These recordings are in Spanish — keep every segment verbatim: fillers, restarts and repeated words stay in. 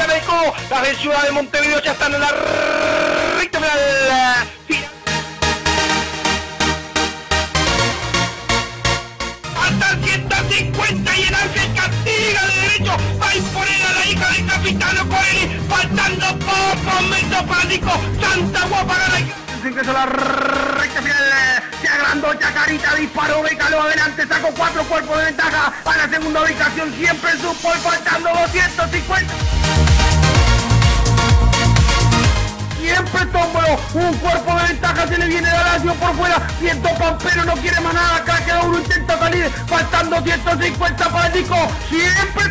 Huayca de Codo, las de Ciudad de Montevideo ya están en la recta final. Hasta el ciento cincuenta y el Ángel castiga de derecho, va a imponer a la hija del capitano Corelli, faltando pocos metros para Nico, Santa Guapa gana. Se ingresa a la recta final, se agrandó Chacarita, disparó, Becalo adelante, sacó cuatro cuerpos de ventaja a la segunda ubicación, siempre en su pole, faltando doscientos cincuenta. Siempre Tómbolo, un cuerpo de ventaja, se le viene de Alacio por fuera, Viento Pampero no quiere más nada, acá queda uno, intenta salir, faltando ciento cincuenta para el Nico, siempre...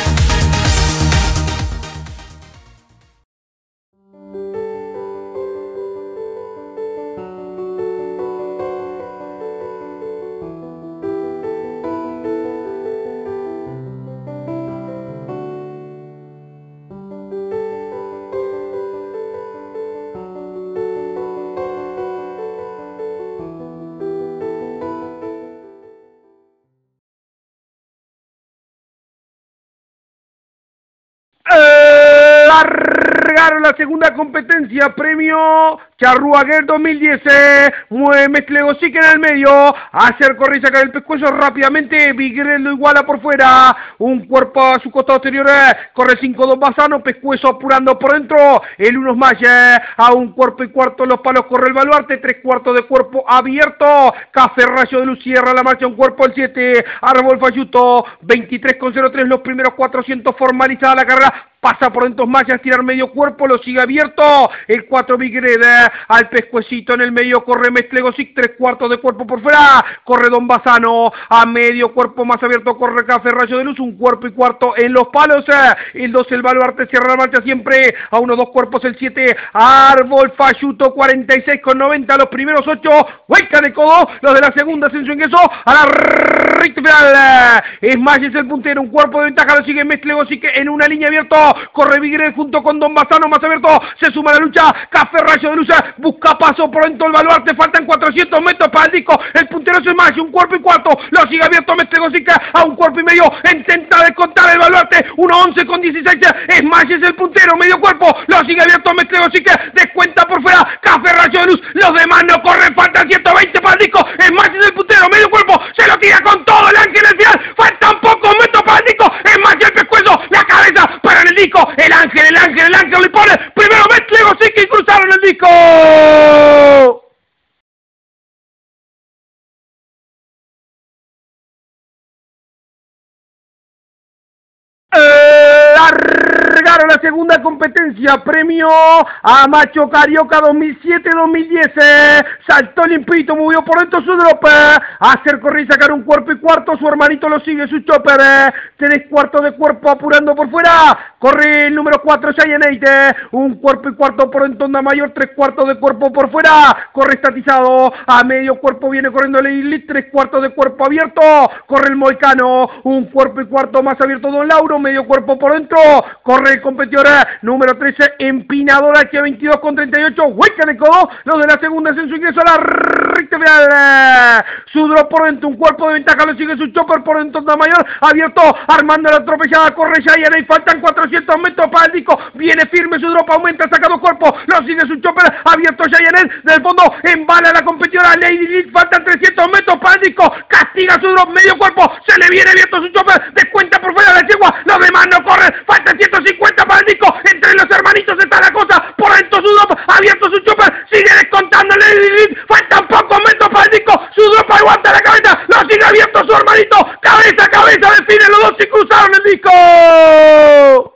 Largaron la segunda competencia, premio Charruaguer dos mil diez, eh, mueve Mestlegosic en el medio, hacer correr y sacar el pescuezo rápidamente, Vigre lo iguala por fuera, un cuerpo a su costado exterior, eh, corre cinco dos Bassano, pescuezo apurando por dentro, el uno más, eh, a un cuerpo y cuarto los palos corre el Baluarte, tres cuartos de cuerpo abierto, Café Rayo de Luz cierra la marcha, un cuerpo el siete, Árbol Falluto, veintitrés con cero tres, los primeros cuatrocientos formalizada la carrera, pasa por dentro Mayas, tirar medio cuerpo, lo sigue abierto, el cuatro Vigreda, al pescuecito en el medio, corre Mestlegosic, tres cuartos de cuerpo por fuera, corre Don Bassano, a medio cuerpo más abierto, corre Café Rayo de Luz, un cuerpo y cuarto en los palos, el dos el Baluarte cierra la marcha siempre, a unos dos cuerpos el siete, Árbol Falluto, cuarenta y seis con noventa, los primeros ocho, Huayca de Codo, los de la segunda ascenso ingreso, a la recta final, es Mayes el puntero, un cuerpo de ventaja, lo sigue Mestlegosic en una línea abierta, corre Vigre junto con Don Bassano más abierto, se suma a la lucha, Café Rayo de Luz, busca paso por dentro el Baluarte, faltan cuatrocientos metros para el disco, el puntero es más, un cuerpo y cuarto, lo sigue abierto Mestlegosic a un cuerpo y medio, intenta descontar el Baluarte, uno once con dieciséis, es más, es el puntero, medio cuerpo, lo sigue abierto Mestlegosic, descuenta por fuera, Café Rayo de Luz, los demás no corren, faltan ciento veinte para el disco, es más, es el puntero, medio cuerpo, se lo tira con todo el Ángel al final, faltan pocos metros para el disco, es más, el pescuezo, la cabeza para el disco, el Ángel, el Ángel, el Ángel le pone, primero Mestlegosic y cruzaron el disco. Largaron la segunda competencia, premio a Macho Carioca dos mil siete dos mil diez, eh, saltó limpito, movió por dentro su drop, eh, hacer correr y sacar un cuerpo y cuarto, su hermanito lo sigue, su chopper, eh, tres cuartos de cuerpo apurando por fuera, corre el número cuatro, Giant eh, un cuerpo y cuarto por dentro Onda Mayor, tres cuartos de cuerpo por fuera, corre estatizado, a medio cuerpo viene corriendo el Elite, tres cuartos de cuerpo abierto, corre el Moicano, un cuerpo y cuarto más abierto Don Lauro, medio cuerpo por dentro, corre el competidor número trece, Empinador H veintidós con treinta y ocho, Huayca de Codo, los de la segunda ascenso ingreso a la recta final, su drop por dentro, un cuerpo de ventaja, lo sigue su chopper por dentro Onda Mayor, abierto, armando la atropellada, corre Giant y faltan cuatrocientos metros para el disco, viene firme, su drop aumenta, saca dos cuerpos, lo sigue su chopper, abierto Giant, del fondo, embala la competidora Lady Lead, faltan trescientos metros para el disco, castiga su drop, medio cuerpo, se le viene abierto su chopper, descuenta por fuera de la yegua, los demás no corren, faltan ciento cincuenta para el disco, entre los hermanitos está la cosa, por dentro su drop, abierto su chopper, sigue descontando Lady Lead, faltan pocos metros para el disco, su drop aguanta la cabeza, lo sigue abierto su hermanito, cabeza a cabeza, define los dos y cruzaron el disco.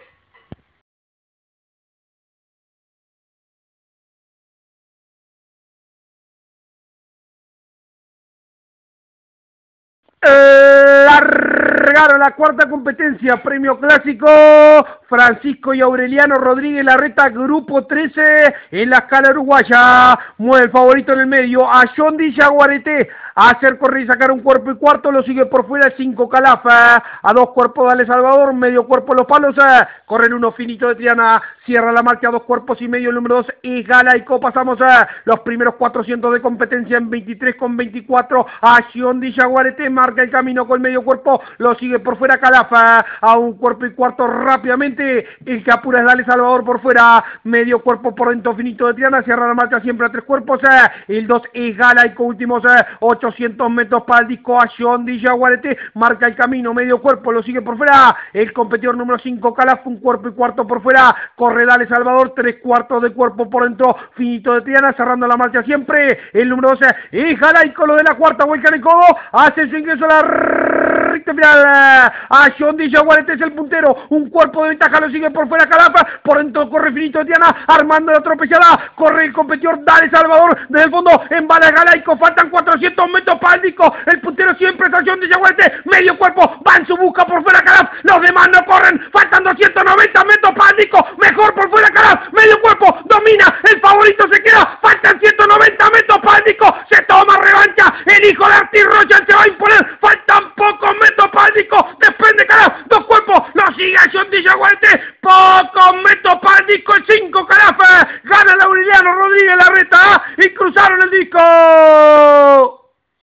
Largaron la cuarta competencia, premio clásico, Francisco y Aureliano Rodríguez Larreta, grupo trece, en la escala uruguaya, mueve el favorito en el medio, a Yondi Yaguareté, a hacer correr y sacar un cuerpo y cuarto, lo sigue por fuera cinco Calafa, a dos cuerpos Dale Salvador, medio cuerpo Los Palos, corren uno finito de Triana, cierra la marcha dos cuerpos y medio el número dos y Galaico, pasamos a los primeros cuatrocientos de competencia en veintitrés con veinticuatro, a Yondi Yaguareté, marca el camino con medio cuerpo, lo sigue por fuera Calafa, a un cuerpo y cuarto rápidamente, Jaguarete, el que apura es Dale Salvador por fuera, medio cuerpo por dentro finito de Triana, cierra la marcha siempre a tres cuerpos, eh, el dos es Galaico, últimos eh, ochocientos metros para el disco a Shondi Jaguarete, marca el camino, medio cuerpo, lo sigue por fuera, el competidor número cinco Calaf, un cuerpo y cuarto por fuera, corre Dale Salvador, tres cuartos de cuerpo por dentro finito de Triana, cerrando la marcha siempre, el número doce es Galaico, lo de la cuarta vuelta en el codo, hace su ingreso a la recta final, a Shondi Jaguarete es el puntero, un cuerpo de ventaja, lo sigue por fuera Calapa, por dentro corre finito de Triana, armando la atropellada, corre el competidor Dale Salvador, desde el fondo, embala Galaico, faltan cuatrocientos metros para el disco, el puntero siempre es Shondi Jaguarete, medio cuerpo, va en su busca por fuera Calaf, los demás no corren, faltan doscientos noventa metros para el disco, mejor por fuera Calaf, medio cuerpo, domina, el favorito se queda, faltan ciento noventa metros para el disco, se toma revancha, el hijo de Artis Rocha se va a imponer, faltan pocos metros para el disco, depende Calaf, dos cuerpos, lo sigue a Shondi Jaguarete, pocos metros para el disco, el cinco Calaf, gana Laureliano Rodríguez la reta y cruzaron el disco.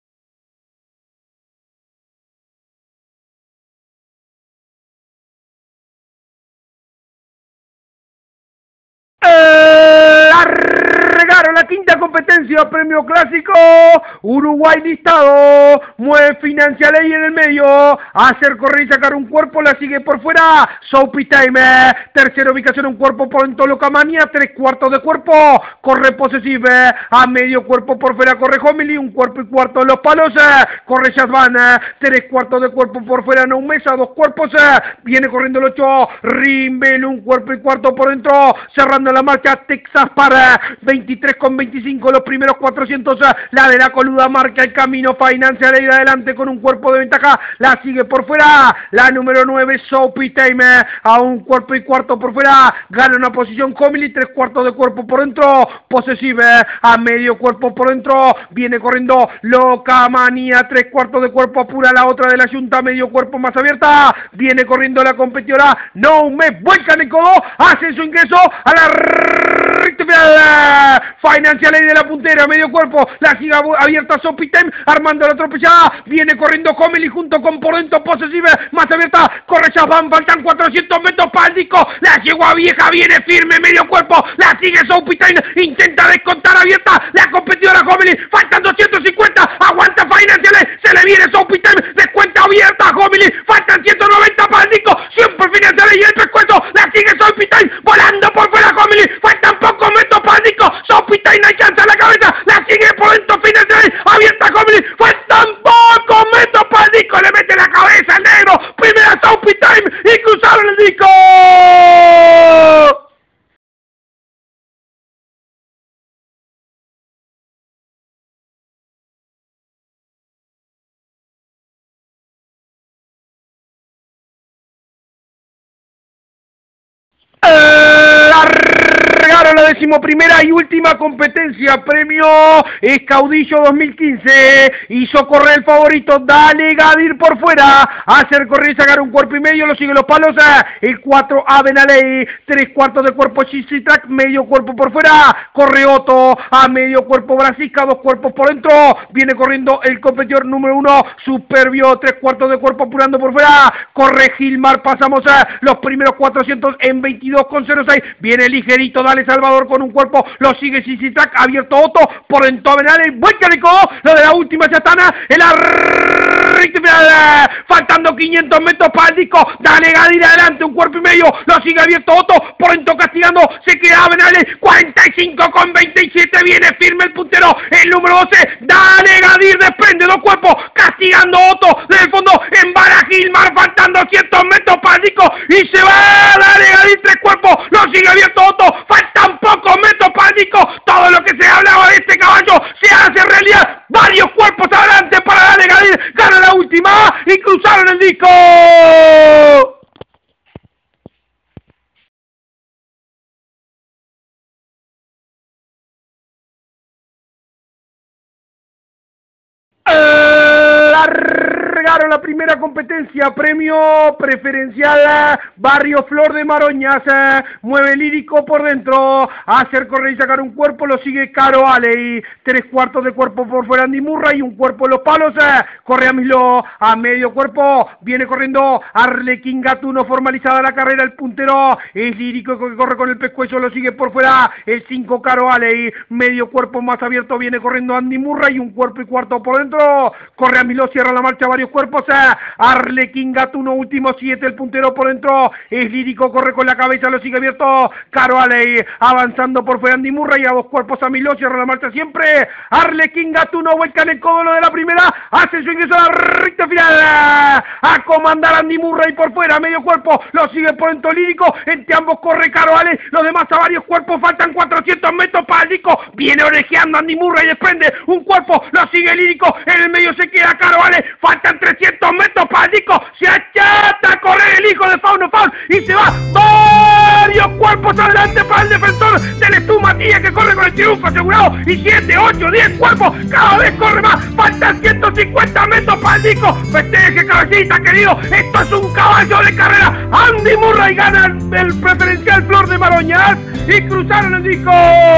Largaron la quinta competencia, premio clásico, Uruguay listado, mueve Financial Ley en el medio, hacer correr y sacar un cuerpo, la sigue por fuera, Soapy Time, tercera ubicación, un cuerpo por dentro Locamania, tres cuartos de cuerpo, corre Possessive, a medio cuerpo por fuera corre Homily, un cuerpo y cuarto Los Palos, corre Shazvan, tres cuartos de cuerpo por fuera No Mesa, dos cuerpos, viene corriendo el ocho, Rimbel, un cuerpo y cuarto por dentro, cerrando la marcha Texas para veintitrés con veinticinco, los primeros cuatrocientos, la de la coluda marca el camino, Financial Aid adelante con un cuerpo de ventaja, la sigue por fuera, la número nueve Soapy Time, a un cuerpo y cuarto por fuera, gana una posición Comily, tres cuartos de cuerpo por dentro, Possessive, a medio cuerpo por dentro, viene corriendo Locamania, tres cuartos de cuerpo, apura la otra de la Junta, medio cuerpo más abierta, viene corriendo la competidora, No Me vuelca en el codo, hace su ingreso a la Financial Aid de la puntera, medio cuerpo, la sigue abierta Soapy Time, armando la atropellada, viene corriendo Comely junto con por dentro Possessive, más abierta, corre Shazvan, faltan cuatrocientos metros para el disco, la yegua vieja viene firme, medio cuerpo, la sigue Soapy Time, intenta descontar abierta, la competidora Comely, faltan doscientos cincuenta, aguanta Financial Aid, se le viene Soapy Time, descuenta abierta Comely, faltan ciento noventa para el disco, siempre Financial Aid y el pescuezo, la sigue Soapy Time, volando por fuera Comely, faltan pocos metros para el disco, Soapy Time alcanza la cabeza, la sigue por dentro Financial Aid, abierta Comely, faltan pocos metros para el disco, le mete la cabeza al negro, primera Soapy Time y cruzaron el disco. Largaron la decimoprimera y última competencia, premio Escaudillo dos mil quince, hizo correr el favorito, Dale Gadir por fuera, hacer correr y sacar un cuerpo y medio, lo sigue Los Palos, el cuatro Abenaley, tres cuartos de cuerpo Cheesy Track, medio cuerpo por fuera, corre Otto, a medio cuerpo Brasisca, dos cuerpos por dentro, viene corriendo el competidor número uno, Superbio, tres cuartos de cuerpo apurando por fuera, corre Gilmar, pasamos a los primeros cuatrocientos en veintidós con cero seis, viene ligerito, Dale Salvador con un cuerpo, lo sigue Cheesy Track, abierto Otto, por dentro Abenaley, vuelca de codo, lo de la última Chatana, el faltando quinientos metros para el disco, Dale Gadir adelante, un cuerpo y medio, lo sigue abierto Otto, por dentro castigando, se queda Abenaley, cuarenta y cinco con veintisiete, viene firme el puntero, el número doce, Dale Gadir desprende dos cuerpos, castigando Otto, desde el fondo, embala Gilmar, faltando cientos metros para el disco, y se va Dale Gadir, tres cuerpos, lo sigue abierto Otto, faltan pocos metros para el disco, todo lo que se hablaba de este caballo se hace realidad, varios cuerpos adelante para Dale Gadir, gana la última y cruzaron el disco. Llegaron la primera competencia, premio preferencial Barrio Flor de Maroñas, eh, mueve Lírico por dentro, hacer correr y sacar un cuerpo, lo sigue Caro Aley, tres cuartos de cuerpo por fuera Andy Murray y un cuerpo en los palos, eh, corre a Milo, a medio cuerpo, viene corriendo Arlequín Gatuno, formalizada la carrera, el puntero es Lírico que corre con el pescuezo, lo sigue por fuera el cinco Caro Aley, medio cuerpo más abierto, viene corriendo Andy Murray y un cuerpo y cuarto por dentro, corre a Milo, cierra la marcha varios cuerpos, eh, Arlequín Gatuno, último siete, el puntero por dentro, es Lírico, corre con la cabeza, lo sigue abierto, Caro Aley, avanzando por fuera Andy Murray, a dos cuerpos a Milo, cierra la marcha siempre, Arlequín Gatuno, vuelca en el codo lo de la primera, hace su ingreso a la recta final, a comandar Andy Murray por fuera, medio cuerpo, lo sigue por dentro Lírico, entre ambos corre Caro Aley, los demás a varios cuerpos, faltan cuatrocientos metros para el Lírico, viene orejeando Andy Murray, desprende un cuerpo, lo sigue Lírico, en el medio se queda Caro Aley, faltan trescientos metros para el Lírico, se achata a correr el hijo de Fauno Faun y se va varios cuerpos adelante para el defensor del Estú Matías que corre con el triunfo asegurado y siete, ocho, diez cuerpos, cada vez corre más, faltan ciento cincuenta metros para el Nico, festeje cabecita querido, esto es un caballo de carrera, Andy Murray gana el preferencial Flor de Maroñas y cruzaron el disco.